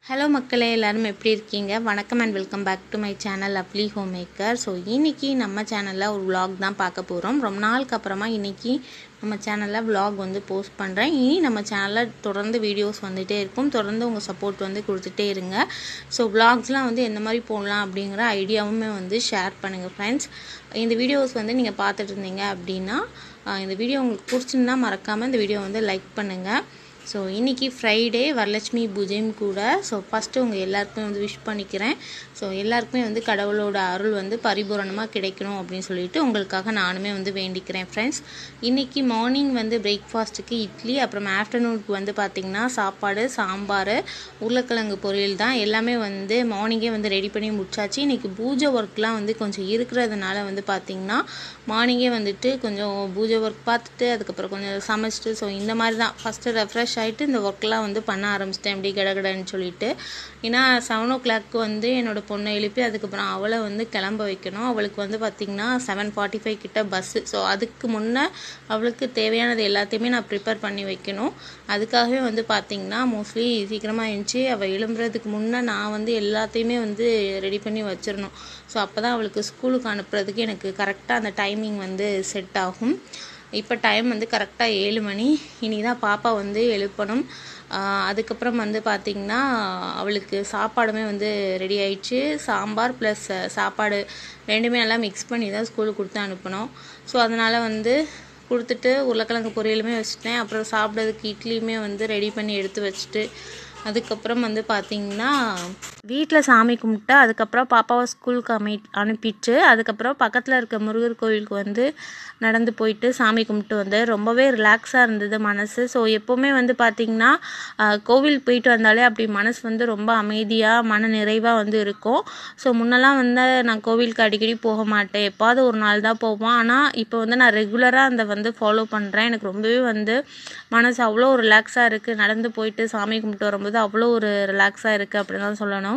Hello மக்களே, எல்லாரும் எப்படி இருக்கீங்க? வணக்கம் and welcome back to my channel lovely home maker. So இன்றைக்கி நம்ம சேனலில் ஒரு vlog தான் பார்க்க போகிறோம். ரொம்ப நாளுக்கு அப்புறமா இன்றைக்கி நம்ம சேனலில் vlog வந்து போஸ்ட் பண்ணுறேன். இனி நம்ம சேனலில் தொடர்ந்து வீடியோஸ் வந்துகிட்டே இருக்கும். தொடர்ந்து உங்கள் சப்போர்ட் வந்து கொடுத்துட்டே இருங்க. ஸோ vlogsலாம் வந்து எந்த மாதிரி போடலாம் அப்படிங்கிற ஐடியாவுமே வந்து ஷேர் பண்ணுங்கள் ஃப்ரெண்ட்ஸ். இந்த வீடியோஸ் வந்து நீங்கள் பார்த்துட்டு இருந்தீங்க அப்படின்னா இந்த வீடியோ உங்களுக்கு பிடிச்சிருந்தா மறக்காமல் இந்த வீடியோ வந்து லைக் பண்ணுங்கள். ஸோ இன்றைக்கி ஃப்ரைடே, வரலட்சுமி பூஜையும் கூட. ஸோ ஃபஸ்ட்டு உங்கள் எல்லாருக்குமே வந்து விஷ் பண்ணிக்கிறேன். ஸோ எல்லாருக்குமே வந்து கடவுளோட அருள் வந்து பரிபூரணமாக கிடைக்கணும் அப்படின்னு சொல்லிட்டு உங்களுக்காக நானுமே வந்து வேண்டிக்கிறேன் ஃப்ரெண்ட்ஸ். இன்றைக்கி மார்னிங் வந்து பிரேக்ஃபாஸ்ட்டுக்கு இட்லி, அப்புறம் ஆஃப்டர்நூனுக்கு வந்து பார்த்திங்கன்னா சாப்பாடு, சாம்பார், உருளைக்கிழங்கு பொரியல் தான். எல்லாமே வந்து மார்னிங்கே வந்து ரெடி பண்ணி முடிச்சாச்சு. இன்றைக்கி பூஜை ஒர்க்லாம் வந்து கொஞ்சம் இருக்கிறதுனால வந்து பார்த்திங்கன்னா மார்னிங்கே வந்துட்டு கொஞ்சம் பூஜை ஒர்க் பார்த்துட்டு அதுக்கப்புறம் கொஞ்சம் சமைச்சிட்டு, ஸோ இந்த மாதிரி தான் ஃபஸ்ட்டு ரெஃப்ரெஷ் ஆகிட்டு இந்த ஒர்க்லாம் வந்து பண்ண ஆரம்பிச்சிட்டேன் இப்படி கடகடன்னு சொல்லிட்டு. ஏன்னா 7 o'clock வந்து என்னோடய பொண்ணை எழுப்பி அதுக்கப்புறம் அவளை வந்து கிளம்ப வைக்கணும். அவளுக்கு வந்து பார்த்திங்கன்னா 7:45 கிட்ட பஸ்ஸு. ஸோ அதுக்கு முன்னே அவளுக்கு தேவையானது எல்லாத்தையுமே நான் ப்ரிப்பேர் பண்ணி வைக்கணும். அதுக்காகவே வந்து பார்த்திங்கன்னா மோஸ்ட்லி சீக்கிரமாக எழுந்துச்சி அவள் எழும்புறதுக்கு முன்னே நான் வந்து எல்லாத்தையுமே வந்து ரெடி பண்ணி வச்சிடணும். ஸோ அப்போ தான் அவளுக்கு ஸ்கூலுக்கு அனுப்புறதுக்கு எனக்கு கரெக்டாக அந்த டைமிங் வந்து செட் ஆகும். இப்போ டைம் வந்து கரெக்டாக 7 மணி. இனி தான் பாப்பா வந்து எழுப்பணும். அதுக்கப்புறம் வந்து பார்த்திங்கன்னா அவளுக்கு சாப்பாடுமே வந்து ரெடி ஆயிடுச்சு. சாம்பார் ப்ளஸ் சாப்பாடு ரெண்டுமே நல்லா மிக்ஸ் பண்ணி தான் ஸ்கூலுக்கு கொடுத்து அனுப்பணும். ஸோ அதனால் வந்து கொடுத்துட்டு உருளைக்கிழங்கு பொரியலுமே வச்சுட்டேன். அப்புறம் சாப்பிட்றதுக்கு இட்லியுமே வந்து ரெடி பண்ணி எடுத்து வச்சுட்டு அதுக்கப்புறம் வந்து பார்த்திங்கன்னா வீட்டில் சாமி கும்பிட்டு அதுக்கப்புறம் பாப்பாவை ஸ்கூலுக்கு அனுப்பிட்டு அதுக்கப்புறம் பக்கத்தில் இருக்க முருகர் கோவிலுக்கு வந்து நடந்து போயிட்டு சாமி கும்பிட்டு வந்து ரொம்பவே ரிலாக்ஸாக இருந்தது மனசு. ஸோ எப்போவுமே வந்து பார்த்திங்கன்னா கோவில் போயிட்டு வந்தாலே அப்படி மனசு வந்து ரொம்ப அமைதியாக மன நிறைவாக வந்து இருக்கும். ஸோ முன்னெல்லாம் வந்து நான் கோவிலுக்கு அடிக்கடி போக மாட்டேன், எப்பாவது ஒரு நாள் தான் போவோம். ஆனால் இப்போ வந்து நான் ரெகுலராக அந்த வந்து ஃபாலோ பண்ணுறேன். எனக்கு ரொம்பவே வந்து மனசு அவ்வளோ ரிலாக்ஸாக இருக்குது. நடந்து போயிட்டு சாமி கும்பிட்டு வரும்போது அவ்வளோ ஒரு ரிலாக்ஸாக இருக்குது அப்படின்னு தான் சொல்லணும்.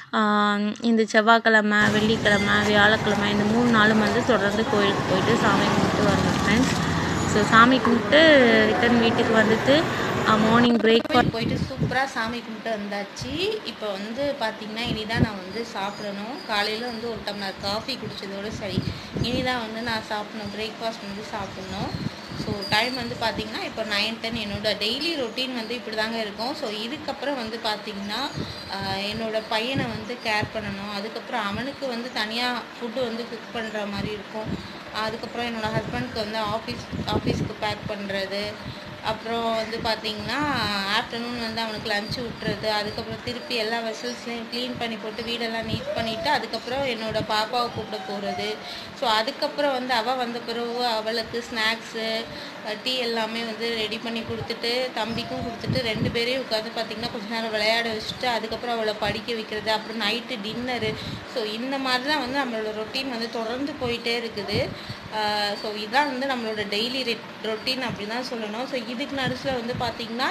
இந்த செவ்வாய்க்கிழமை, வெள்ளிக்கிழமை, வியாழக்கிழமை இந்த 3 நாளும் வந்து தொடர்ந்து கோயிலுக்கு போயிட்டு சாமி கும்பிட்டு வரணும் ஃப்ரெண்ட்ஸ். ஸோ சாமி கும்பிட்டு ரிட்டன் வீட்டுக்கு வந்துட்டு மார்னிங் பிரேக்ஃபாஸ்ட் போயிட்டு சூப்பராக சாமி கும்பிட்டு வந்தாச்சு. இப்போ வந்து பார்த்திங்கன்னா இனி தான் நான் வந்து சாப்பிடணும். காலையில் வந்து ஒரு டம்ளர் காஃபி குடித்ததோடு சரி. இனி தான் வந்து நான் சாப்பிடணும், பிரேக்ஃபாஸ்ட் வந்து சாப்பிட்ணும். ஸோ டைம் வந்து பார்த்திங்கன்னா இப்போ 9-10. என்னோடய டெய்லி ரொட்டீன் வந்து இப்படி தாங்க இருக்கும். ஸோ இதுக்கப்புறம் வந்து பார்த்திங்கன்னா என்னோடய பையனை வந்து கேர் பண்ணணும். அதுக்கப்புறம் அவனுக்கு வந்து தனியாக ஃபுட்டு வந்து குக் பண்ணுற மாதிரி இருக்கும். அதுக்கப்புறம் என்னோடய ஹஸ்பண்ட்க்கு வந்து ஆஃபீஸ்க்கு பேக் பண்ணுறது, அப்புறம் வந்து பார்த்திங்கன்னா ஆஃப்டர்நூன் வந்து அவனுக்கு லஞ்சு விட்டுறது, அதுக்கப்புறம் திருப்பி எல்லா வெசல்ஸ்லையும் க்ளீன் பண்ணி போட்டு வீடெல்லாம் நீட் பண்ணிவிட்டு அதுக்கப்புறம் என்னோடய பாப்பாவை கூப்பிட போகிறது. ஸோ அதுக்கப்புறம் வந்து அவள் வந்த பிறகு அவளுக்கு ஸ்நாக்ஸு, டீ எல்லாமே வந்து ரெடி பண்ணி கொடுத்துட்டு தம்பிக்கும் கொடுத்துட்டு 2 பேரையும் உட்காந்து பார்த்திங்கன்னா கொஞ்ச நேரம் விளையாட வச்சுட்டு அதுக்கப்புறம் அவளை படிக்க வைக்கிறது, அப்புறம் நைட்டு டின்னரு. ஸோ இந்த மாதிரி தான் வந்து நம்மளோட ரொட்டீன் வந்து தொடர்ந்து போயிட்டே இருக்குது. ஸோ இதுதான் வந்து நம்மளோட டெய்லி ரொட்டீன் அப்படி தான் சொல்லணும். ஸோ இதுக்கு நடுவில் வந்து பார்த்திங்கன்னா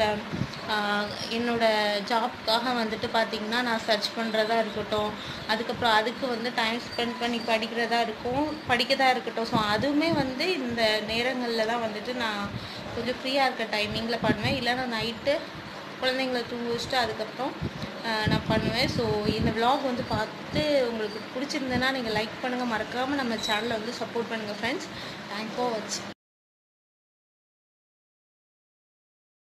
என்னோட ஜாப்க்காக வந்துட்டு பார்த்திங்கன்னா நான் சர்ச் பண்ணுறதா இருக்கட்டும், அதுக்கப்புறம் அதுக்கு வந்து டைம் ஸ்பெண்ட் பண்ணி படிக்கதாக இருக்கட்டும். ஸோ அதுவுமே வந்து இந்த நேரங்களில் தான் வந்துட்டு நான் கொஞ்சம் ஃப்ரீயாக இருக்க டைமிங்கில் பண்ணுவேன். இல்லைன்னா நைட்டு குழந்தைங்கள தூங்க வச்சுட்டு அதுக்கப்புறம் நான் பண்ணுவேன். ஸோ இந்த vlog வந்து பார்த்து உங்களுக்கு பிடிச்சிருந்ததுன்னா நீங்கள் லைக் பண்ணுங்கள், மறக்காமல் நம்ம சேனலை வந்து சப்போர்ட் பண்ணுங்கள் ஃப்ரெண்ட்ஸ். தேங்க்ஸ் ஃபார் வாட்சிங்.